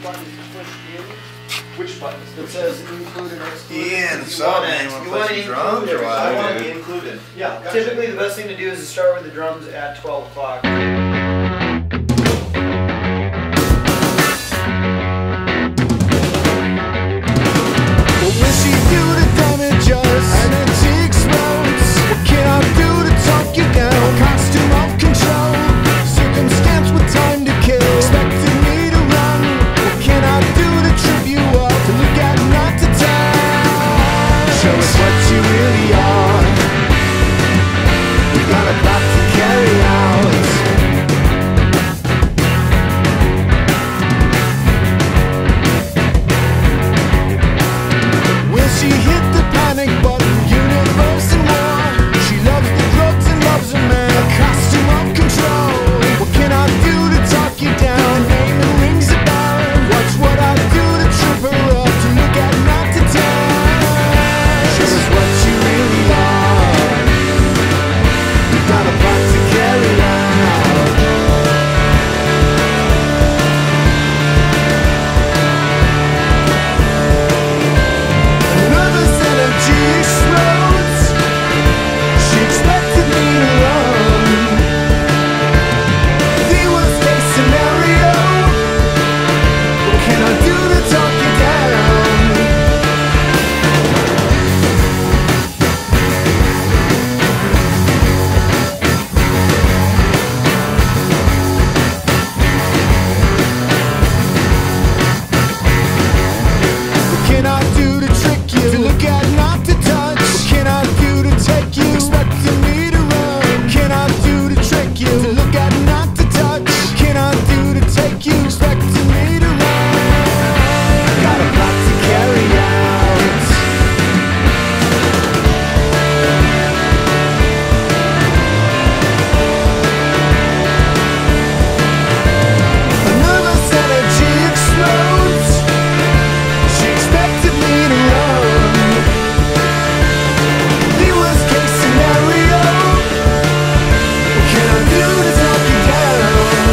buttons to push in. Which buttons? It says include and exclude. Ian, You want to drums or I what? want to be included. Yeah, gotcha. Typically, the best thing to do is to start with the drums at 12 o'clock. But when she do the damage us and then she explodes, what can I do to talk you down? Costume of control, circumstance with time to kill. Expected me to run, what can I do to trip you up? Till we got not to time. Show us what you really are. We got a lot to carry out. She hit the panic button, universe and war. She loves the drugs and loves a man. A costume of control. What can I do to talk you down? Name and rings a bell. Watch what I do to trip her up. To look at not to time. Show us what you really are. You got a lot to carry out. She explodes. She expected me to run. The worst case scenario. What can I do to talk you down? What can I do to trick you? To look at not to touch. What can I do to take you? Expecting me to run. What can I do to trick you? To look at not to touch. What can I do to take you? Expecting me to run. Got a lot to carry out. A nervous energy explodes. She expected me to run. The worst case scenario. What can I do to talk you down?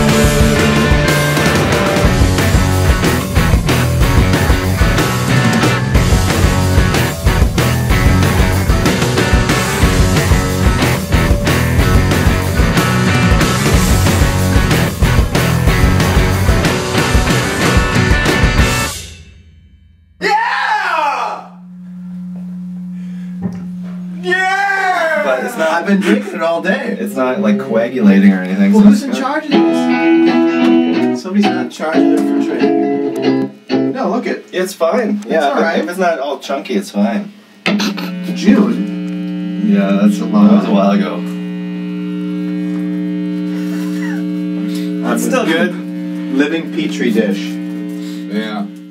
But it's not. I've been drinking it all day. It's not like coagulating or anything. Well, so who's in it's good. charge of this? Somebody's not charging it for training. No, look it. It's fine. Yeah, all right. if it's not all chunky, it's fine. June. Yeah, that was a while ago. That's still good. Living petri dish. Yeah.